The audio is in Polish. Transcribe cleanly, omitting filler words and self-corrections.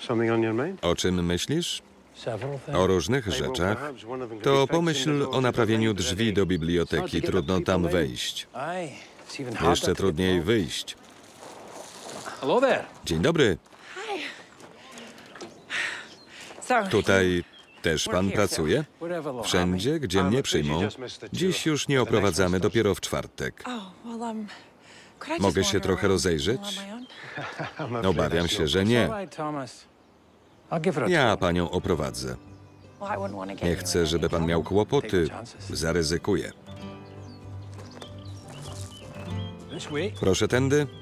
O czym myślisz? O różnych rzeczach. To pomyśl o naprawieniu drzwi do biblioteki. Trudno tam wejść. Jeszcze trudniej wyjść. Dzień dobry. Tutaj też pan pracuje? Wszędzie, gdzie mnie przyjmą. Dziś już nie oprowadzamy, dopiero w czwartek. Mogę się trochę rozejrzeć? Obawiam się, że nie. Ja panią oprowadzę. Nie chcę, żeby pan miał kłopoty. Zaryzykuję. Proszę tędy.